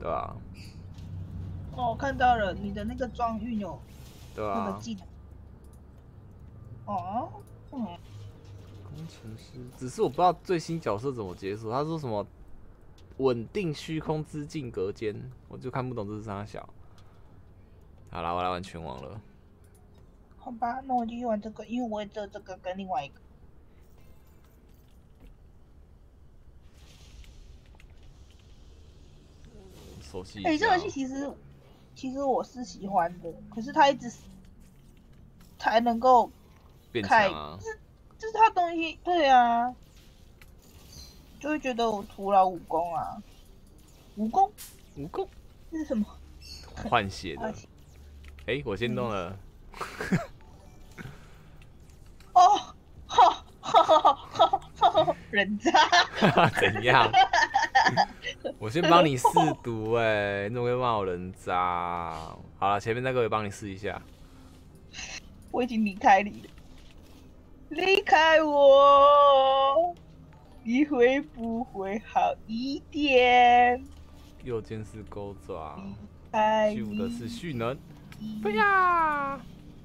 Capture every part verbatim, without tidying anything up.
对吧？ 哦，我看到了，你的那个装运有对吧？ 那个技能。哦，嗯， 工程师，只是我不知道最新角色怎么解锁。他说什么稳定虚空之境隔间，我就看不懂这是啥小。好啦，我来玩拳王了。 好吧，那我继续玩这个，因为我也只有这个跟另外一个。 熟悉一下。 哎、欸，这游戏其实其实我是喜欢的，可是它一直才能够变开， 强啊！ 就是就是它东西，对啊，就会觉得我徒劳无功啊。蜈蚣？ 蜈蚣？ 这是什么？ 换血的。哎、欸，我先动了。 哦，哈哈哈哈哈！人渣。 怎样？我先帮你试毒哎、欸，你怎么会骂我人渣？好了，前面那个我帮你试一下。 我已经离开你了，离开我，你会不会好一点？ 右键是钩爪， 虚五的是蓄能。不要！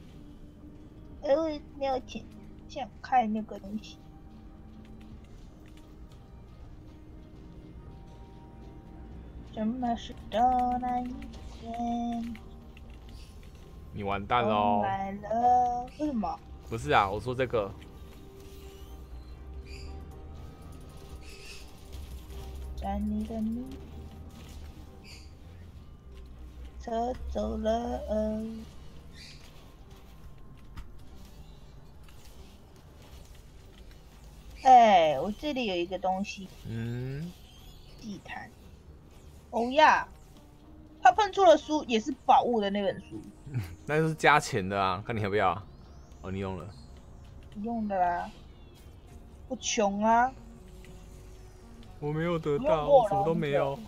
呃，没有钱，想看那个东西。什么是东南一天？ 你完蛋喽！ 来了，为什么？ 不是啊，我说这个。 站你的你，车走了。呃哎、欸，我这里有一个东西。 嗯。 祭坛。哦呀，他喷出了书，也是宝物的那本书。 那就是加钱的啊，看你要不要。哦，你用了。 不用的啦，不穷啊。 我没有得到，我什么都没有。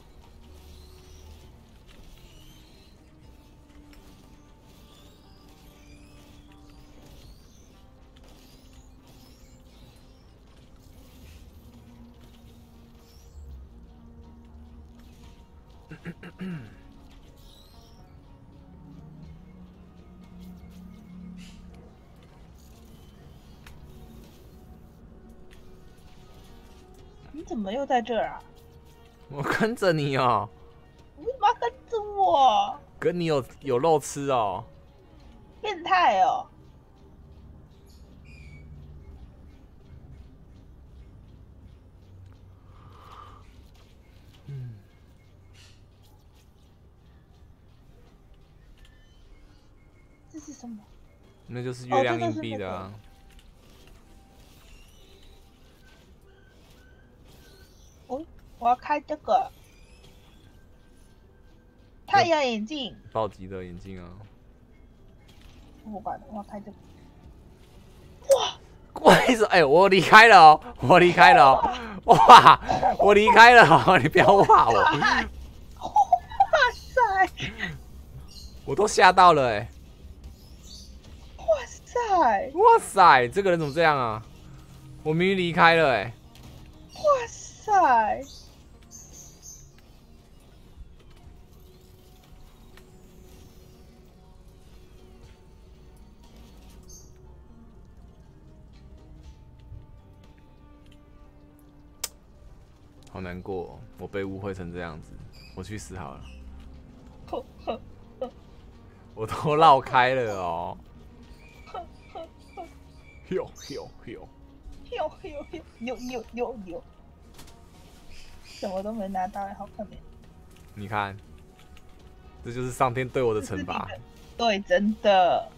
你怎么又在这儿啊？ 我跟着你哦。 你为什么要跟着我？ 跟你有有肉吃哦。 变态哦！ 嗯。 这是什么？ 那就是月亮硬币的啊。 哦，我要开这个太阳眼镜， 暴击的眼镜啊。 我把我要开这个。哇！ 为什么？哎，我离开了哦，我离开了哦，哇，我离开了哦，你不要骂我。 哇塞！ 我都吓到了哎。 哇塞！ 哇塞，这个人怎么这样啊？我明明离开了哎。 哇塞！ 好难过哦，我被误会成这样子，我去死好了。我都绕开了哦。呦呦呦！ 呦呦呦呦呦呦呦！什么都没拿到，好可怜。 你看，这就是上天对我的惩罚。 对，真的。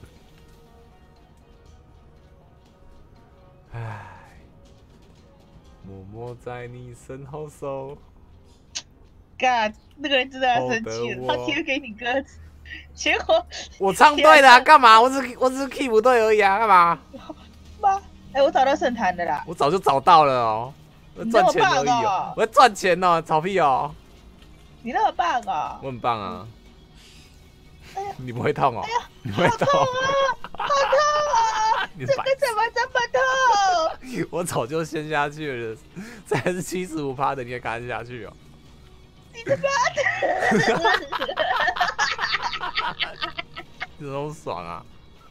唉，默默在你身后守。 God， 那个人真的要生气了，他贴给你歌词，结果我唱对了啊，干嘛？我只我只是 key 不对而已啊，干嘛？ 妈，哎、欸，我找到圣坛的啦！ 我早就找到了哦，我赚钱而已哦，我在赚钱哦，吵屁哦！ 你那么棒哦！ 我很棒啊！ 哎呀， 你不会痛哦？ 哎呀， 你不会痛啊！好痛啊！这个怎么这么痛？ 我早就陷下去了，这还是七十五趴的，你也看下去哦？ 你他妈的！ 这种爽啊！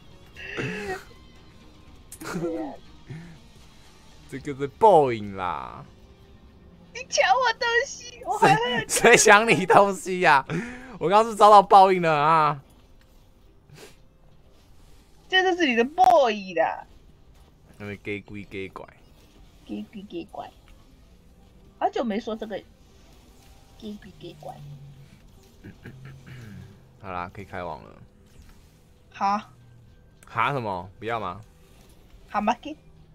这个是报应啦！ 你抢我东西，我还谁谁抢你东西呀、啊？我刚刚是遭到报应了啊！ 这就是你的 boy 啦， 因为给鬼给拐， 给鬼给拐，好久没说这个给鬼给拐。 好啦，可以开网了。 好， 哈什么？不要吗？ 好吗？给。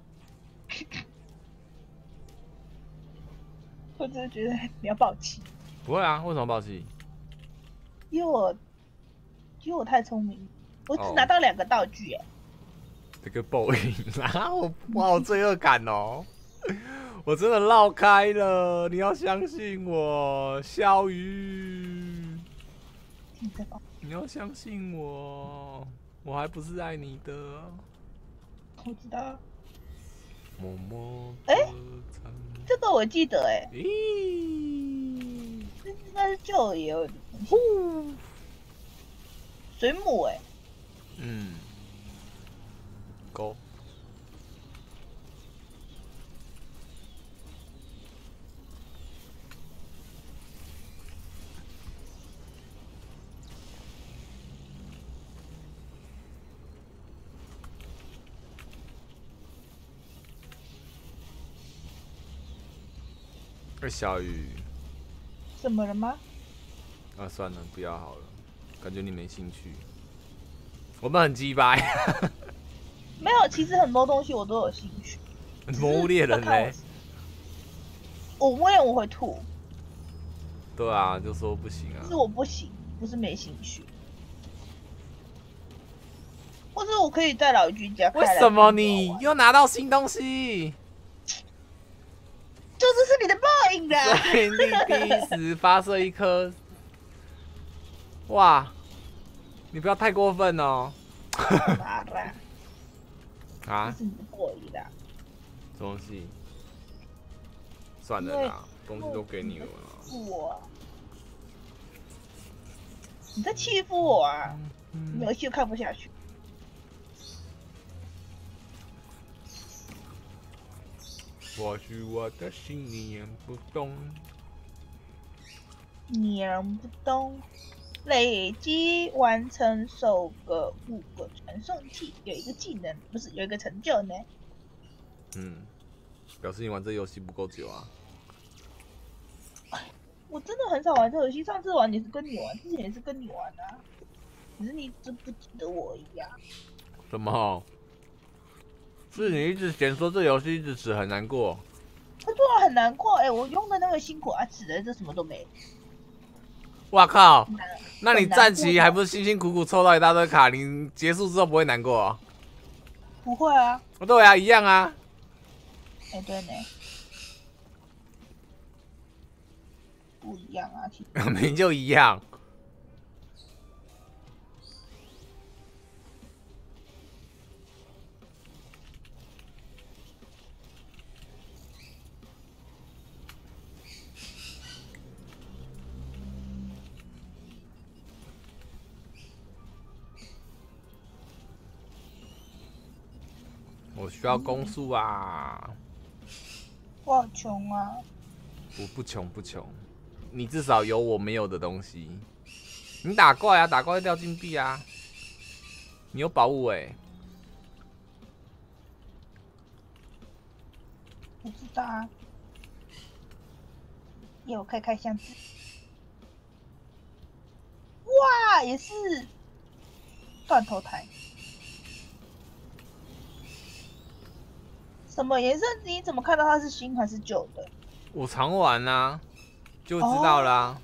我真的觉得你要爆气， 不会啊，为什么爆气？ 因为我因为我太聪明，我只哦拿到两个道具哎。 这个报应啊！我我好罪恶感哦！我真的绕开了，你要相信我，小鱼。 听着吧， 你要相信我，我还不是爱你的。 我知道。 默默哎的唱这个我记得哎， 咦， 这应该是舅爷有的东西。 呼， 水母哎， 嗯，勾。哎，小雨， 怎么了吗？ 啊，算了，不要好了，感觉你没兴趣。我们很鸡掰， 没有，其实很多东西我都有兴趣。 魔物猎人嘞？ 我摸脸我会吐， 对啊，就说不行啊但是。我不行，不是没兴趣。或者我可以在老居家开来为什么跟你玩又拿到新东西？ 就这是你的报应啦！ 所以你第一时发射一颗，哇！你不要太过分哦。 妈啦， 啊这？是你的报应啦！ 什么东西？算了啦，东西都给你了啦。 我啊，你在欺负我啊！ 嗯游戏看不下去。 或许我的心你也不懂。 念不懂，累积完成首个五个传送器，有一个技能，不是有一个成就呢？ 嗯，表示你玩这游戏不够久啊。 我真的很少玩这游戏，上次玩也是跟你玩，之前也是跟你玩啊，只是你只不记得我一样。 什么？是你一直嫌说这游戏一直死很难过。 他做的很难过，哎、欸，我用的那个辛苦啊，死了这什么都没。 哇靠！ 难那你战旗还不是辛辛苦苦抽到一大堆卡，你结束之后不会难过、哦？ 不会啊， 哦，对啊，一样啊。 哎、欸，对呢，不一样啊，其实。 明明就一样。我需要攻速啊！ 我好穷啊！ 我不穷不穷，你至少有我没有的东西。你打怪啊，打怪会掉金币啊。你有宝物哎、欸。 不知道啊，给我开开箱子。哇，也是断头台。什么颜色？你怎么看到它是新还是旧的？ 我常玩啊，就知道啦。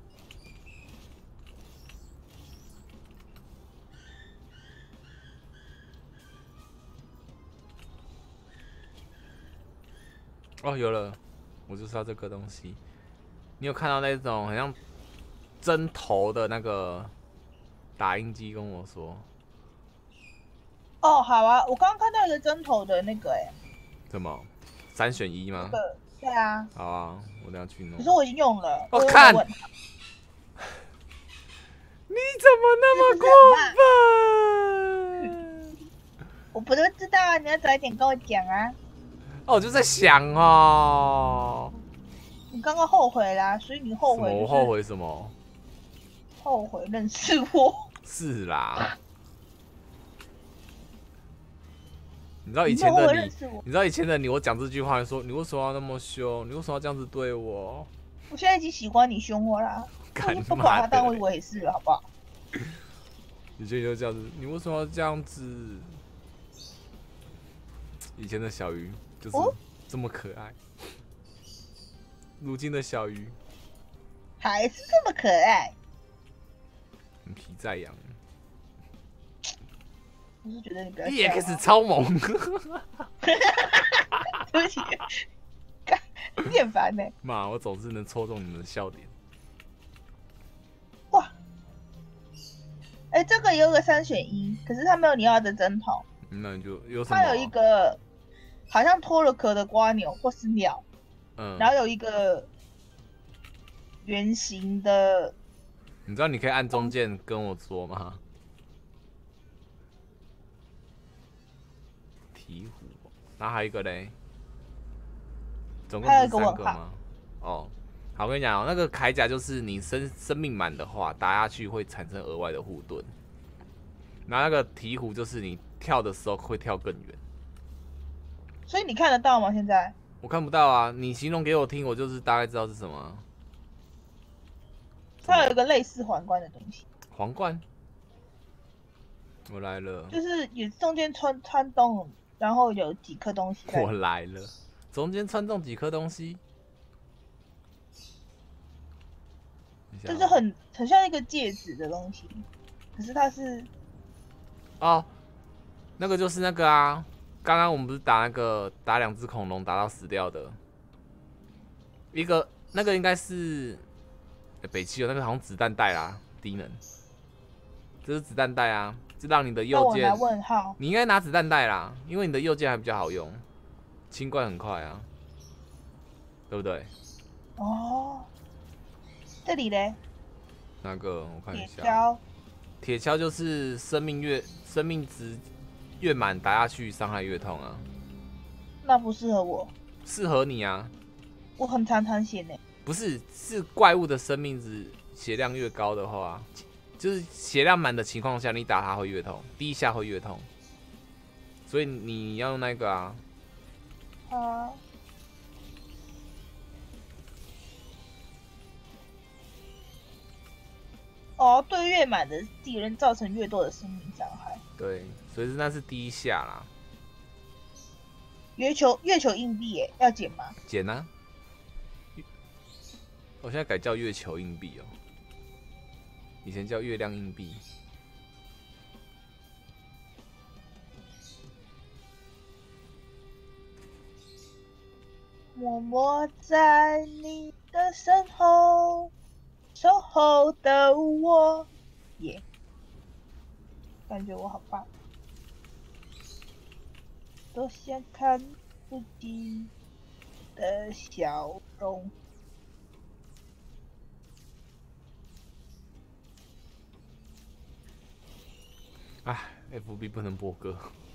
哦，有了，我就是要这个东西。你有看到那种很像针头的那个打印机？跟我说。 哦，好啊，我刚刚看到一个针头的那个、欸，哎。 什么？三选一吗？ 那个对啊。 好啊，我等下去弄。 可是我已经用了。 我、哦、看， 你怎么那么过分？ 我不是知道啊，你要早一点跟我讲啊。 哦，我就在想哦。 你刚刚后悔啦，所以你后悔、就是。 我后悔什么？ 后悔认识我。 是啦。你知道以前的你，你知道以前的你，我讲这句话说，你为什么要那么凶？你为什么要这样子对我？ 我现在已经习惯你凶我啦，我已经不把他当为一回事了，好不好？ 以前就这样子，你为什么要这样子？以前的小鱼就是这么可爱，如今的小鱼还是这么可爱， 皮在痒。 我是觉得你不要。 E X 超萌。 对不起，你很烦呢。 妈，我总是能戳中你们的笑点。 哇，哎、欸，这个有个三选一，可是它没有你要的针筒。 那你就有什么？ 它有一个好像脱了壳的瓜牛或是鸟， 嗯， 然后有一个圆形的。 你知道你可以按中键跟我说吗？鹈鹕，然后还有一个嘞，总共是三个吗？哦，好，我跟你讲哦，那个铠甲就是你生生命满的话，打下去会产生额外的护盾。然后那个鹈鹕就是你跳的时候会跳更远。 所以你看得到吗？现在？ 我看不到啊，你形容给我听，我就是大概知道是什么。 它有一个类似皇冠的东西。 皇冠？我来了。 就是也中间穿穿洞。然后有几颗东西。 我来了，中间穿中几颗东西， 就是很很像一个戒指的东西，可是它是哦，那个就是那个啊，刚刚我们不是打那个打两只恐龙打到死掉的，一个那个应该是、欸、北七有那个好像子弹带啦，低能，这是子弹带啊。就让你的右键，你应该拿子弹带啦，因为你的右键还比较好用，清怪很快啊，对不对？ 哦，这里嘞？ 那个我看一下。 铁锹。 铁锹就是生命越生命值越满，打下去伤害越痛啊。 那不适合我。 适合你啊。 我很常常血呢。 不是，是怪物的生命值血量越高的话。就是血量满的情况下，你打它会越痛，第一下会越痛，所以你要用那个啊。 啊。哦，对越满的敌人造成越多的生命伤害。 对，所以那是第一下啦。 月球月球硬币耶，要捡吗？ 捡啊！我现在改叫月球硬币哦。以前叫月亮硬币。 默默在你的身后，守候的我，耶、yeah ！感觉我好棒，多想看自己的笑容。 哎 ，F B 不能播歌。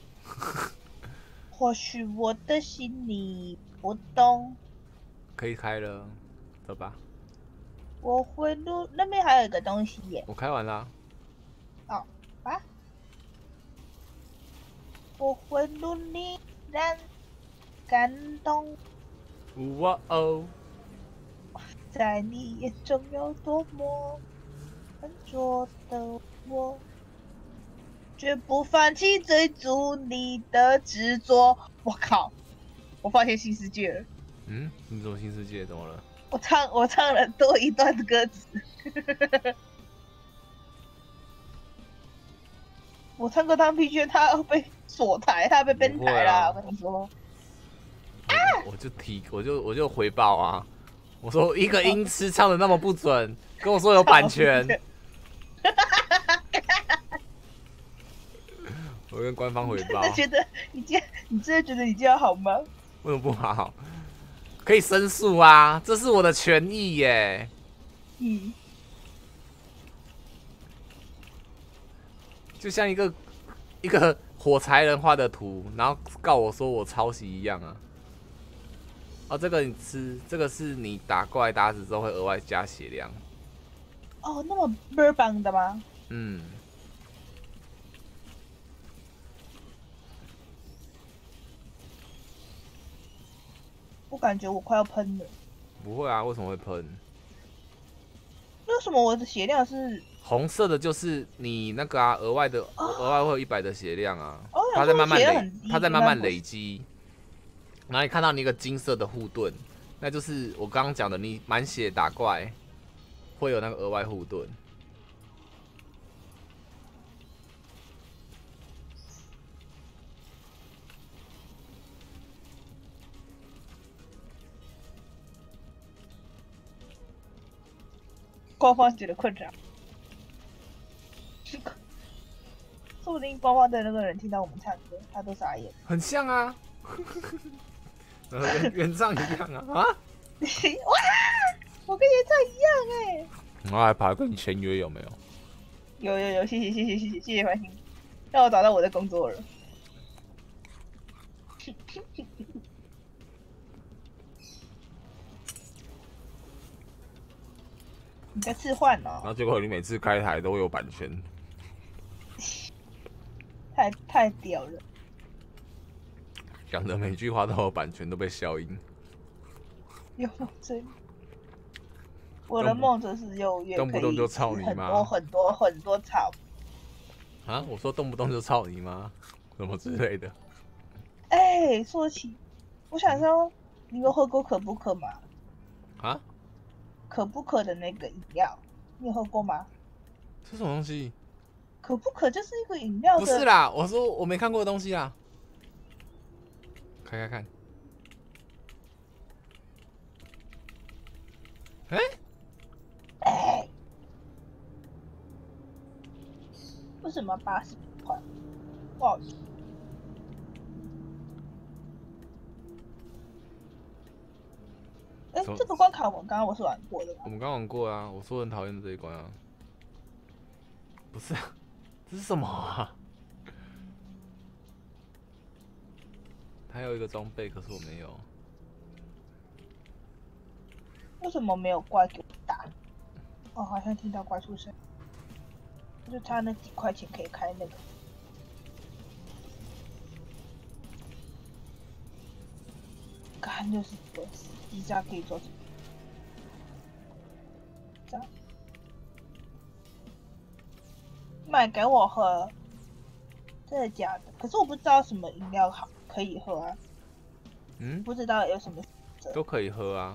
或许我的心你不懂。 可以开了，走吧。 我会录，那边还有一个东西耶。 我开完啦。 哦，啊。我会努力让感动。 哇哦。 在你眼中有多么笨拙的我。绝不放弃追逐你的执着。我靠！我发现新世界了。 嗯？你怎么新世界？怎么了？ 我唱我唱了多一段歌词。我唱歌当 P G， 他要被锁台，他要被 ban 台啦！我跟你说。 啊！我就提，我就我就回报啊！我说一个音痴唱的那么不准，跟我说有版权。我跟官方回报。 真的觉得你这样，你真的觉得你这样好吗？ 为什么不好？ 可以申诉啊，这是我的权益耶。 嗯， 就像一个一个火柴人画的图，然后告我说我抄袭一样啊。哦，这个你吃，这个是你打怪打死之后会额外加血量。 哦，那么倍儿棒的吗？ 嗯。 我感觉我快要喷了。 不会啊，为什么会喷？ 为什么我的血量是红色的，就是你那个啊，额外的， 哦额外会有一百的血量啊。 哦， 它在慢慢累， 低它在慢慢累积。然后你看到你一个金色的护盾，那就是我刚刚讲的，你满血打怪会有那个额外护盾。 官方觉得困扰，说不定官方的那个人听到我们唱歌，他都傻眼。 很像啊，跟原唱一样啊啊！ 哇，我跟原唱一样哎。 然后还跑来跟你签约有没有？ 有有有，谢谢谢谢谢谢谢谢欢心，让我找到我的工作了。你在置换哦？ 然后结果你每次开台都有版权， 太太屌了！ 讲的每句话都有版权，都被消音。 有梦真，我的梦则是有月动不动就操你妈， 很多很多很多草啊！我说动不动就操你妈，什么之类的。 哎、欸，说起，我想说，你有喝过可不可吗？ 啊？ 可不可的那个饮料，你有喝过吗？ 这什么东西？ 可不可就是一个饮料的。 不是啦，我说我没看过的东西啦。开开看。哎、欸， 哎、欸，为什么八十块？不好吃。哎、欸，这个关卡我刚刚我是玩过的吧？ 我们刚玩过啊，我说很讨厌的这一关啊。不是、啊，这是什么啊？还有一个装备，可是我没有。 为什么没有怪给我打？哦，好像听到怪出声，就差那几块钱可以开那个。看六十个机甲可以做什么？这样买给我喝，真的假的？可是我不知道什么饮料好可以喝啊。 嗯， 不知道有什么都可以喝啊，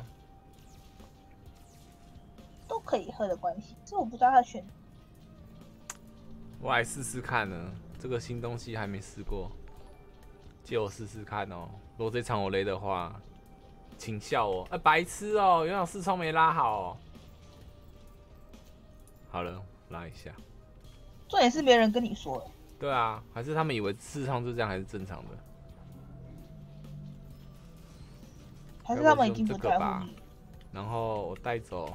都可以喝的关系，这我不知道他选。 我来试试看呢，这个新东西还没试过，借我试试看哦。如果这场我雷的话，请笑我。哎、欸，白痴哦，原来视窗没拉好、哦。好了，拉一下。 重点是没人跟你说了。 对啊，还是他们以为视窗就这样还是正常的？ 还是他们已经不在乎你？ 然后我带走。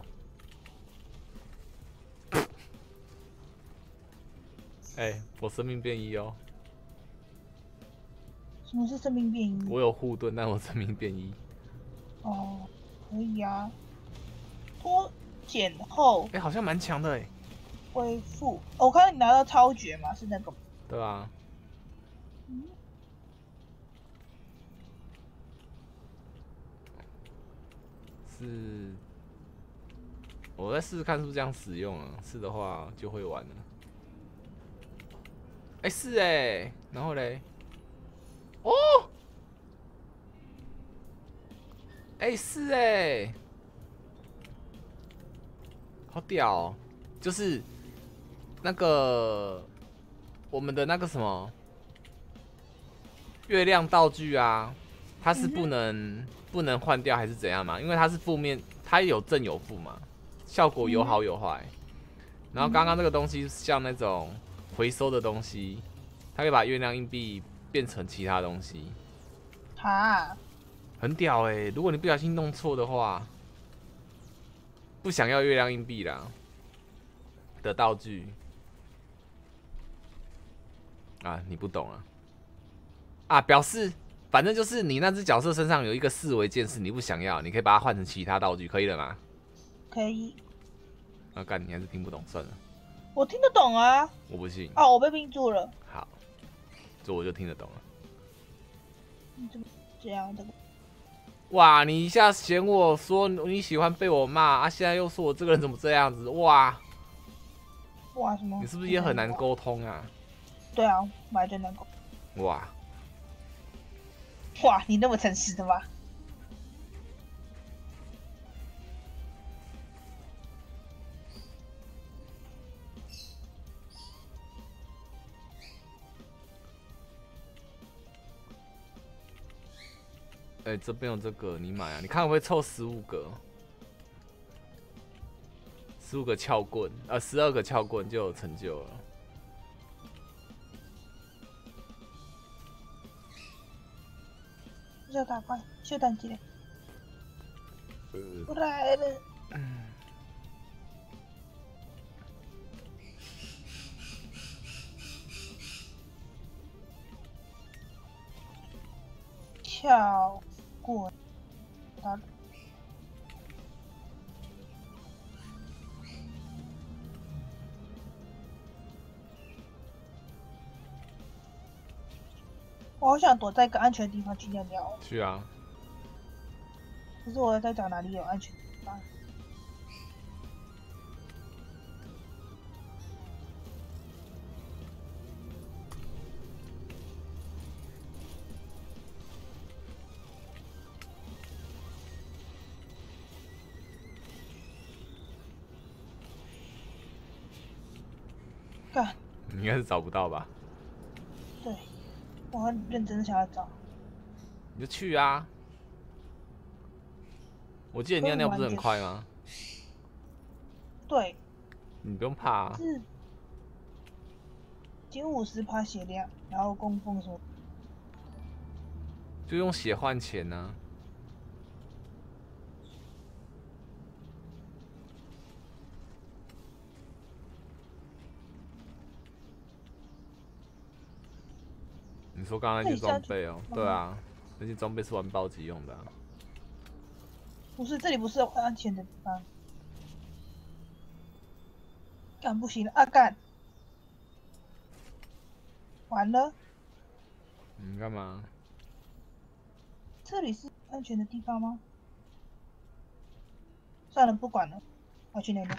哎、欸，我生命变一哦。 什么是生命变异？ 我有护盾，但我生命变一。 哦，可以啊。脱减后， 哎、欸，好像蛮强的哎。 恢复、哦，我看到你拿到超绝嘛，是那个吗？ 对啊。 嗯。 是。我再试试看是不是这样使用啊？是的话就会玩了。哎、欸，是哎、欸，然后嘞，哦，哎、欸，是哎、欸，好屌、喔，就是那个我们的那个什么月亮道具啊，它是不能、嗯、不能换掉还是怎样嘛？因为它是负面，它有正有负嘛，效果有好有坏。嗯、然后刚刚这个东西像那种回收的东西，它可以把月亮硬币变成其他东西。 哈， 很屌哎、欸！如果你不小心弄错的话，不想要月亮硬币啦的道具啊，你不懂啊啊！表示反正就是你那只角色身上有一个四维剑士，你不想要，你可以把它换成其他道具，可以了吗？ 可以。 啊，干，你还是听不懂，算了。 我听得懂啊。 我不信。 哦，我被冰住了。 好，这我就听得懂了。 你怎么这样的？ 哇，你一下嫌我说你喜欢被我骂啊，现在又说我这个人怎么这样子？哇哇什么？ 你是不是也很难沟通啊？ 对啊，本来就难沟。 哇哇，你那么诚实的吗？ 哎、欸，这边有这个，你买啊？你看会不会凑十五个？十五个撬棍，呃，十二个撬棍就有成就了。 要赶快，休等一下。我来了。撬棍，他。我好想躲在一个安全的地方去尿尿。 去啊！ 可是我在找哪里有安全的地方。干， 你应该是找不到吧？ 对，我很认真的想要找。 你就去啊！我记得尿尿不是很快吗？ 对。 你不用怕啊。 是。减五十趴血量，然后供奉什么？ 就用血换钱呢、啊。你说刚刚那些装备哦、喔？对啊，那些装备是玩暴击用的、啊。 不是，这里不是安全的地方。干不行了啊！干，完了。 你干嘛？ 这里是安全的地方吗？算了，不管了，我去那边。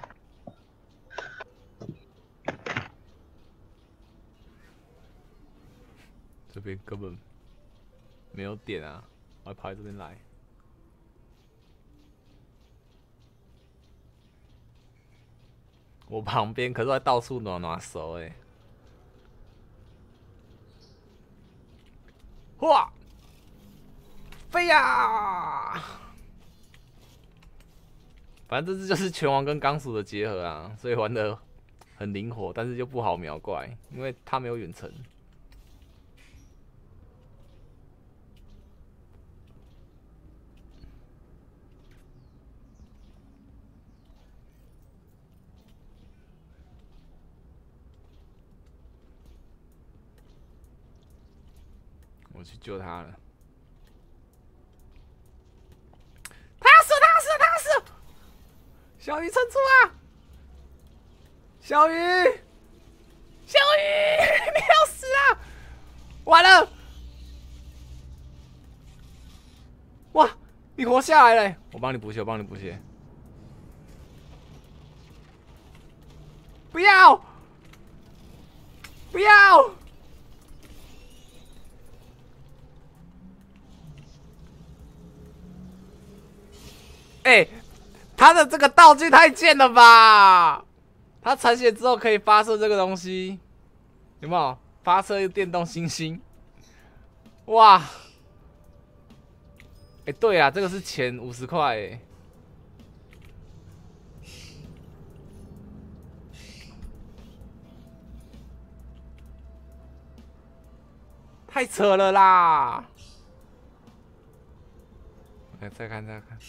这边根本没有点啊，我还跑来这边来。我旁边可是还到处暖暖手哎。哇！飞呀！反正这只就是拳王跟钢索的结合啊，所以玩的很灵活，但是就不好秒怪，因为它没有远程。我去救他了。他要死！他要死！他要死！小鱼撑住啊！小鱼，小鱼，你要死啊！完了！哇，你活下来了！我帮你补血，我帮你补血。不要！不要！哎、欸，他的这个道具太贱了吧！他残血之后可以发射这个东西，有没有？发射电动星星，哇！哎、欸，对啊，这个是钱五十块哎，太扯了啦！ 来再看再看。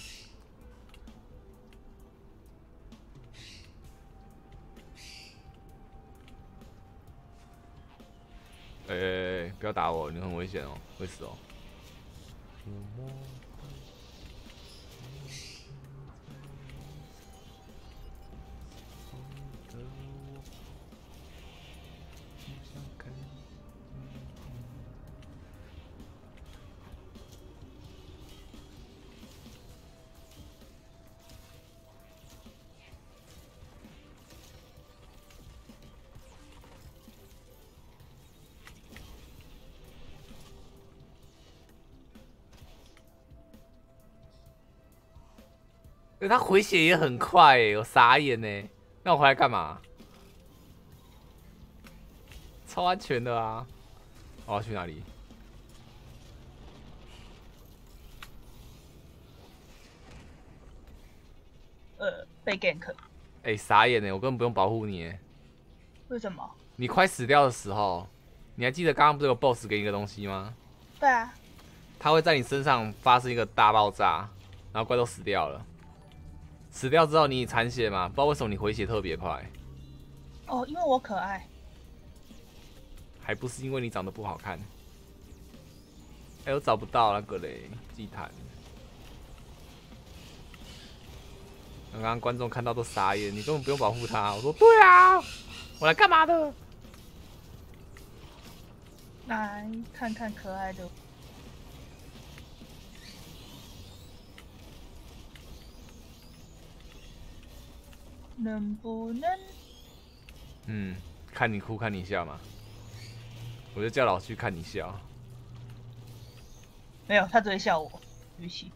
哎哎哎，不要打我，你很危险哦，会死哦。他回血也很快哎，我傻眼呢。那我回来干嘛？超安全的啊！我要去哪里？ 呃，被 gank。 哎、欸，傻眼呢！我根本不用保护你哎。 为什么？ 你快死掉的时候，你还记得刚刚不是有 boss 给你一个东西吗？ 对啊。 它会在你身上发生一个大爆炸，然后怪都死掉了。死掉之后你残血嘛？不知道为什么你回血特别快。 哦，因为我可爱。 还不是因为你长得不好看。哎、欸，我找不到那个嘞，祭坛。刚刚观众看到都傻眼，你根本不用保护他。我说对啊，我来干嘛的？ 来看看可爱的。能不能？ 嗯，看你哭，看你笑嘛。我就叫老去看你笑。 没有，他只会笑我。对不起。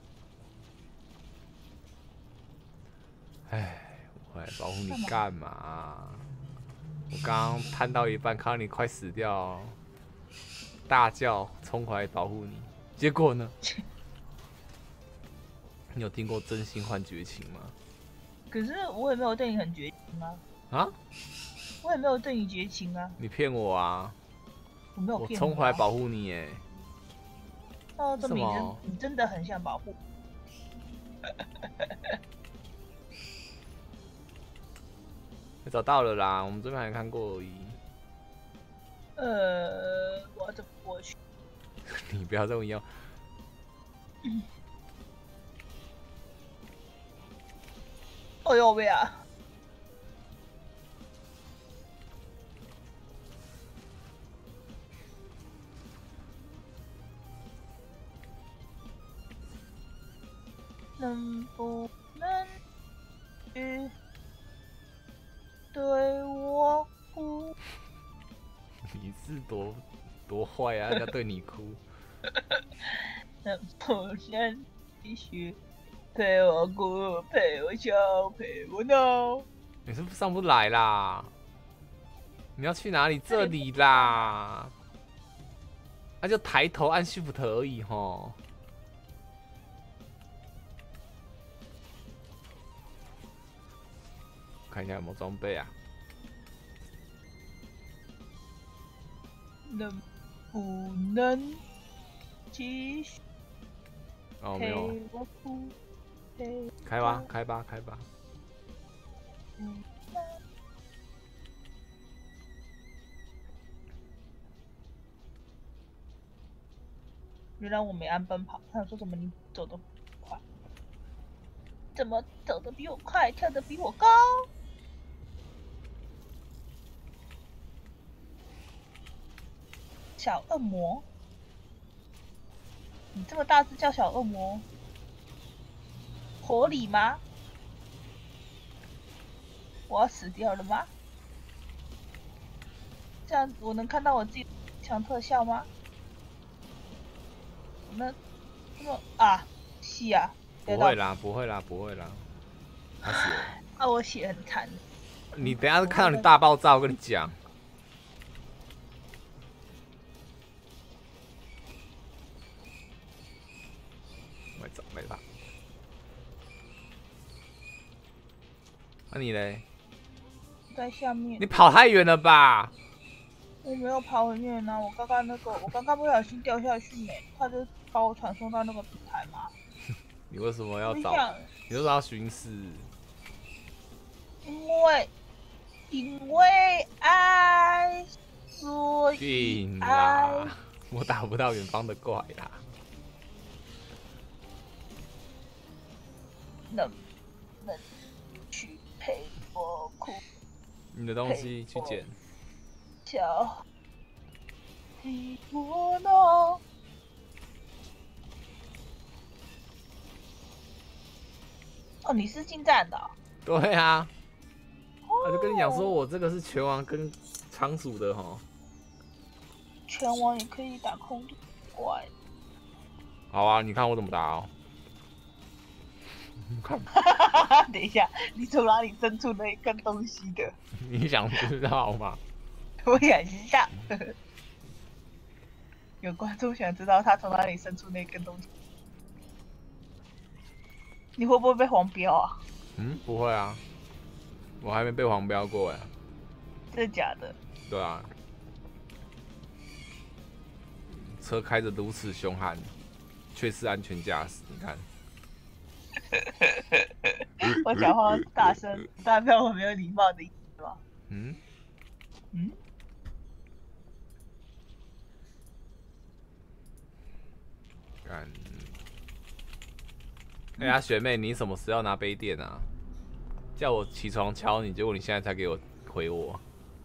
唉，我来保护你干嘛？我刚刚摊到一半，看到你快死掉，大叫冲回来保护你，结果呢？你有听过真心换绝情吗？ 可是我也没有对你很绝情啊。 啊？ 我也没有对你绝情啊。 你骗我啊！ 我没有骗你、啊。 我冲回来保护你哎。 哦，这你真你真的很想保护。 找到了啦，我们这边还看过而已。 呃，我要怎么过去？ 你不要这么要。 嗯。哎呦喂啊！能不能去对我哭？ 你是多多坏啊！人家对你哭。 能不能继续陪我哭，陪我笑，陪我闹？ 你是不是上不来啦？你要去哪里？这里啦。那、啊、就抬头按 Shift 而已吼。看一下有没有装备啊？ 能不能继续陪我哭？陪开吧，开吧，开吧。 嗯。原来我没按奔跑，他说什么你走得快，怎么走得比我快，跳得比我高？小恶魔，你这么大只叫小恶魔？合理吗？我要死掉了吗？这样我能看到我自己强特效吗？那那么啊，是啊， 不会啦，不会啦，不会啦。他死了。 啊，我血很残。 你等一下看到你大爆炸，我跟你讲。没找没吧？那、啊、你嘞？ 在下面。 你跑太远了吧？ 我没有跑很远啊，我刚刚那个，我刚刚不小心掉下去没，他就把我传送到那个平台嘛。 你为什么要找？ 我想， 你为什么要寻死？ 因为因为爱，所以病爱。 啦！我打不到远方的怪啦。 能能去陪我哭， 你的东西去捡。 笑，替我弄。哦，你是近战的、哦？ 对啊，我、 哦、 就跟你讲说，我这个是拳王跟仓鼠的哈。 拳王也可以打空地怪。 好啊，你看我怎么打哦。看， 等一下，你从哪里生出那一根东西的？ 你想知道吗？ 我想一下。有观众想知道他从哪里生出那根东西。你会不会被黄标啊？ 嗯，不会啊，我还没被黄标过哎。 真的假的？ 对啊，车开着如此凶悍，却是安全驾驶，你看。 我讲话大声，代表我没有礼貌的意思吗？ 嗯嗯。 干。哎呀，学妹，你什么时候要拿杯垫啊？叫我起床敲你，结果你现在才给我回我。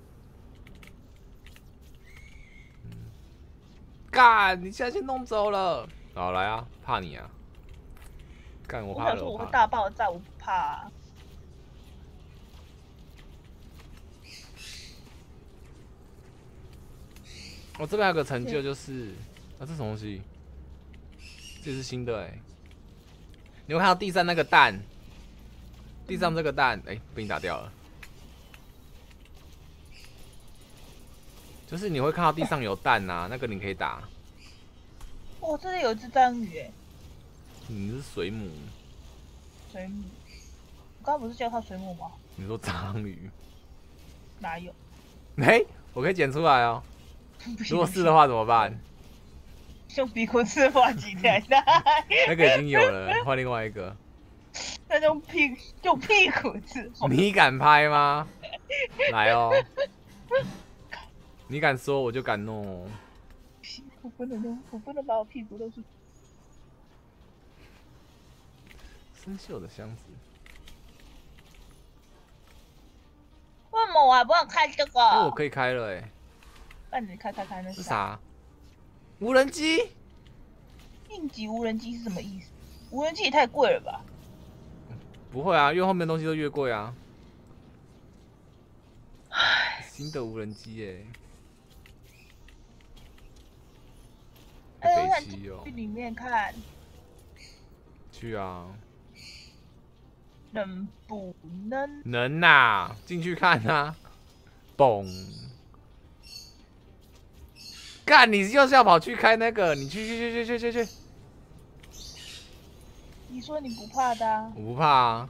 干！你现在先弄走了。好，来啊，怕你啊！干，我怕了， 我想说我会我怕。 大爆炸，我不怕、啊。 我、哦、这边还有个成就，就是啊，这什么东西？这是新的哎、欸。你会看到地上那个蛋，地上这个蛋，哎、欸，被你打掉了。就是你会看到地上有蛋呐、啊，那个你可以打。 哦，这里有一只章鱼哎。 你是水母。 水母。我刚刚不是叫它水母吗？ 你说章鱼？ 哪有？ 哎、欸，我可以剪出来哦。如果是的话怎么办？ 用鼻孔吃法几天的？ 那个已经有了，换另外一个。 那用屁用屁股吃。 你敢拍吗？来哦！你敢说，我就敢弄哦。 我不能弄，我不能把我屁股露出。 生锈的箱子。 为什么我还不能开这个？ 哎、欸，我可以开了哎、欸。 那你开开开那是啥？啥？无人机？ 应急无人机是什么意思？无人机也太贵了吧？ 不会啊，越后面的东西都越贵啊。新的无人机哎、 欸。哎、欸，我想进去里面看。 去啊。 能不能？ 能呐、啊，进去看啊。嘣！干，你就是要跑去开那个？你去去去去去去去。 你说你不怕的、啊？ 我不怕啊。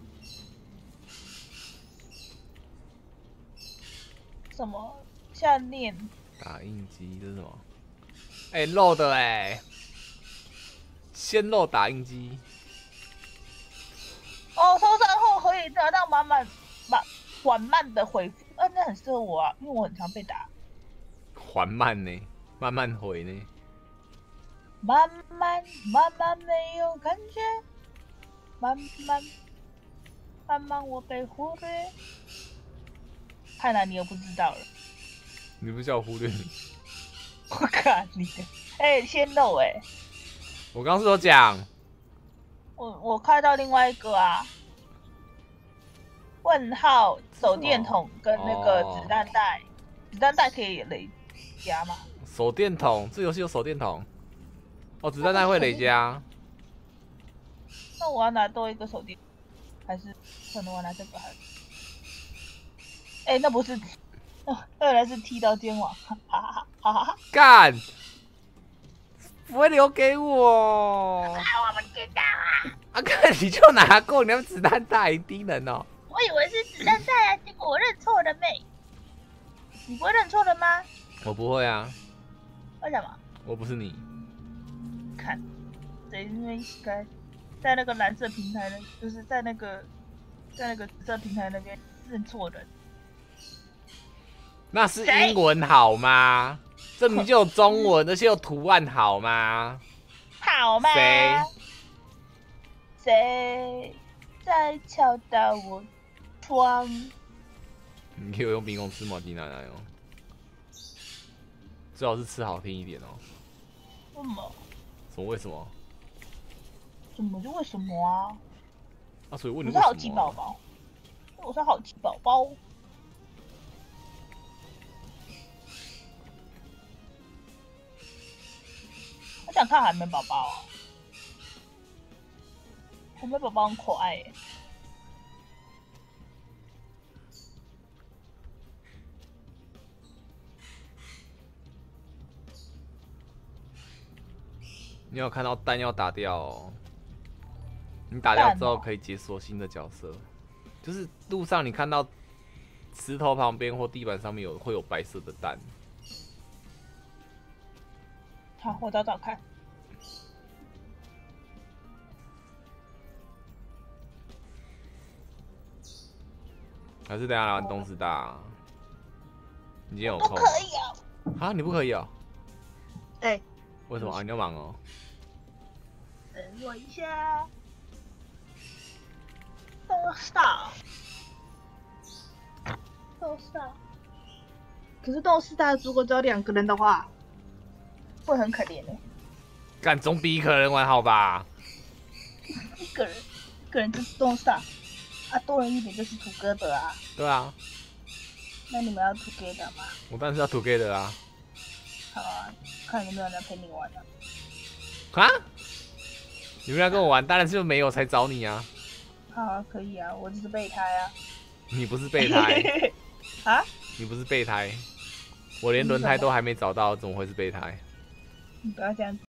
什么？下面打印机这是什么？哎、欸，漏的哎、欸，鲜肉打印机。 哦，抽上后可以得到满满满缓慢的回复，啊，那很适合我啊，因为我很常被打。 缓慢呢，慢慢回呢。 慢慢慢慢没有感觉，慢慢慢慢我被忽略。看来你又不知道了。 你不是叫我忽略你？ 我靠你的！哎、欸，鲜肉哎、欸！ 我刚是有讲。 我我看到另外一个啊，问号手电筒跟那个子弹袋，哦、子弹袋可以累加吗？ 手电筒，这游戏有手电筒。哦，子弹袋会累加。 那我要拿多一个手电，还是可能我拿这个还是？哎、欸，那不是，哦，那原来是踢到肩膀，哈哈哈哈哈！ 干！不会留给我。 啊，我们知道啊。 啊，看你就拿过，你那子弹袋低能哦。 我以为是子弹袋啊，结果我认错了妹。你不会认错了吗？ 我不会啊。 为什么？ 我不是你。 看，这因为该在那个蓝色平台那，就是在那个在那个紫色平台那边认错人。 那是英文好吗？这明就有中文，而且有图案好吗？ 好吗？ 谁？ 谁在敲打我窗？ 你可以用冰公吃马吉奶奶哦，最好是吃好听一点哦。 为什么？ 什么为什么？ 怎么就为什么啊？ 啊，所以问你我是好为什么、啊？ 奇宝宝，我是好奇宝宝。我想看海绵宝宝啊，海绵宝宝很可爱耶。 你有看到蛋要打掉哦？你打掉之后蛋哦可以解锁新的角色，就是路上你看到石头旁边或地板上面有会有白色的蛋。 好，我找找看。 还是等一下来玩东师大、啊？你今天有空？ 不可以啊！ 啊，你不可以哦、 哎、 为什么啊？你要忙哦、 等我一下。东大，东大。可是东师大如果只有两个人的话，会很可怜的。 干总比一个人玩好吧？ 一个人，一个人就是东大，啊，多人一点就是土哥的啊。 对啊， 那你们要土哥的吗？ 我当然是要 together 啊。 好啊，看有没有人陪你玩啊。 啊？你们要跟我玩，当然是没有才找你啊。 好啊，可以啊，我就是备胎啊。 你不是备胎， 啊？ 你不是备胎，我连轮胎都还没找到，怎么会是备胎？ 你不要这样子。